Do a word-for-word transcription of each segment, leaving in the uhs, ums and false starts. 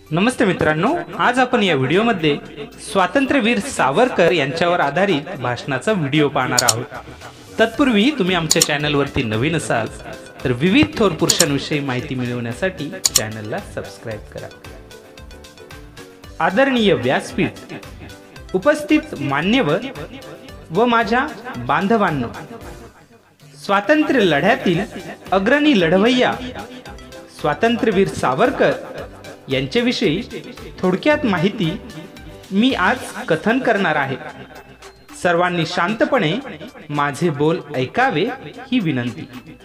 नमस्ते मित्रांनो, आज आपण या व्हिडिओमध्ये स्वातंत्र्यवीर सावरकर यांच्यावर आधारित भाषणाचा व्हिडिओ पाहणार आहोत। तत्पूर्वी तुम्ही आमच्या चॅनलवरती नवीन असाल तर विविध थोर पुरुषांविषयी माहिती मिळवण्यासाठी चॅनलला सबस्क्राइब करा। आदरणीय व्यासपीठ, उपस्थित मान्यवर व माझ्या बांधवांनो, स्वातंत्र्य लढ्यातील अग्रणी लढवय्या स्वातंत्र्यवीर सावरकर यांच्याविषयी थोडक्यात माहिती मी आज कथन करणार आहे। सर्वांनी शांतपणे माझे बोल ऐकावे ही विनंती।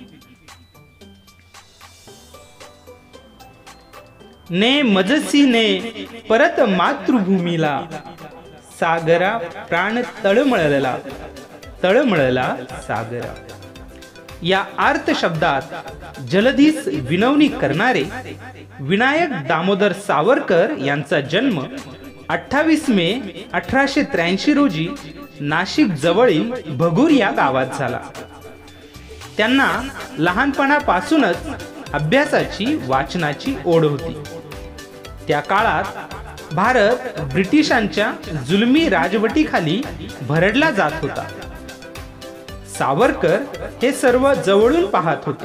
ने मजसी ने परत मातृभूमीला, सागरा प्राण तळमळला तळमळला सागरा। या अर्थ शब्दात जलधीस विनवणी करणारे विनायक दामोदर सावरकर यांचा जन्म अठ्ठावीस मे अठराशे त्र्याऐंशी रोजी नाशिक जवळील भगूर या गावात झाला। त्यांना लहानपणापासूनच अभ्यासाची वाचनाची ओढ होती। त्या काळात भारत ब्रिटिशांच्या जुलमी राजवटीखाली भरडला जात होता। सावरकर हे सर्व जवळून पाहत होते।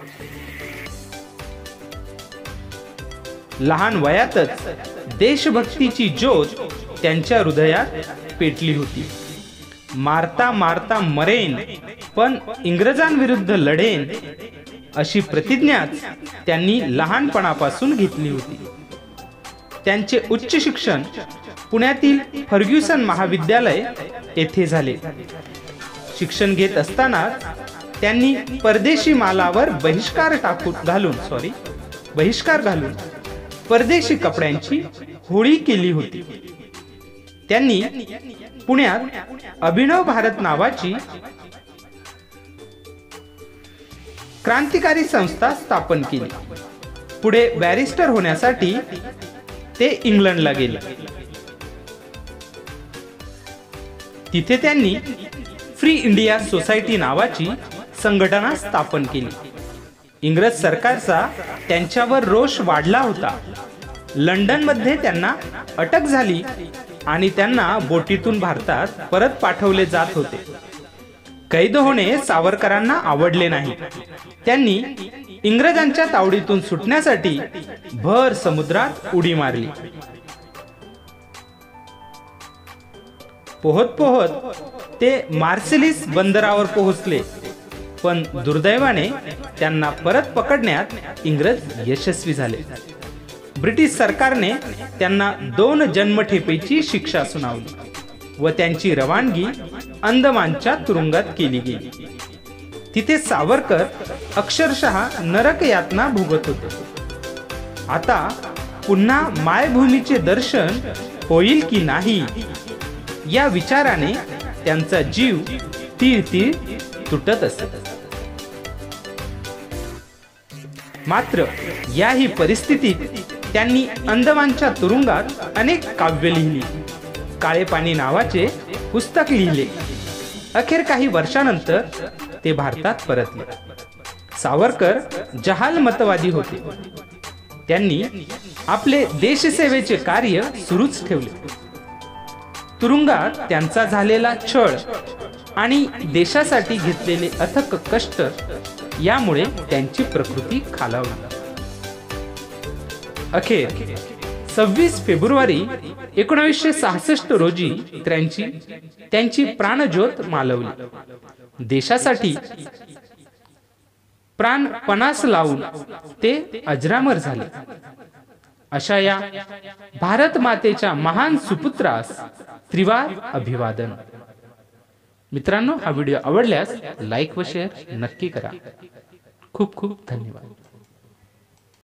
लहान वयातच देशभक्तीची ज्योत त्यांच्या हृदयात पेटली होती। मारता मारता मरेन पण इंग्रजांविरुद्ध लढेन अशी प्रतिज्ञाच त्यांनी लहानपणापासून घेतली होती। त्यांचे उच्च शिक्षण पुण्यातील फर्ग्युसन महाविद्यालय येथे झाले। शिक्षण घेत असताना त्यांनी परदेशी मालावर बहिष्कार टाकून घालून सॉरी बहिष्कार घालून परदेशी कपड्यांची होळी केली होती। त्यांनी पुण्यात अभिनव भारत नावाची क्रांतिकारी संस्था स्थापन केली। पुढे बॅरिस्टर होण्यासाठी ते इंग्लंडला गेले। तिथे त्यांनी फ्री इंडिया सोसायटी नावाची संघटना स्थापन केली। इंग्रज सरकारचा त्यांच्यावर रोष वाढला होता। लंडन मध्ये त्यांना अटक झाली आणि त्यांना बोटीतून भारतात परत पाठवले जात होते। कैद होणे सावरकरांना आवडले नाही। त्यांनी इंग्रजांच्या तावडीतून सुटण्यासाठी भर समुद्रात उडी मारली। पोहत पोहत ते मार्सेलिस बंदरावर पोहोचले, पण दुर्दैवाने त्यांना परत पकडण्यात इंग्रज यशस्वी झाले। ब्रिटिश सरकारने त्यांना दोन जन्मठेपेची शिक्षा सुनावली व त्यांची रवानगी अंदमानच्या तुरुंगात केली गेली। तिथे सावरकर अक्षरशः नरक यातना भोगत होते। आता पुन्हा मायभूमीचे दर्शन होईल की नाही या विचाराने त्यांचा जीव तीळ तीळ तुटत असत। मात्र याही परिस्थितीत त्यांनी अंदमानच्या तुरुंगात अनेक काव्य लिहिली, काळे पाणी नावाचे पुस्तक लिहिले। अखेर काही वर्षानंतर ते भारतात परतले। सावरकर जहाल मतवादी होते। त्यांनी आपले देशसेवेचे कार्य सुरूच ठेवले। तुरुंगात त्यांचा झालेला छळ आणि देशासाठी घेतलेले अथक कष्ट यामुळे त्यांची प्रकृती खालावली। अखेर सव्वीस फेब्रुवारी एकोणीसशे सहासष्ट रोजी त्यांची त्यांची प्राणज्योत मालवली। देशासाठी प्राण पणास लावून ते अजरामर झाले। अशा या भारत मातेच्या महान सुपुत्रास त्रिवार अभिवादन। मित्रांनो, हा व्हिडिओ आवडल्यास लाईक व शेअर नक्की करा। खूप खूप धन्यवाद।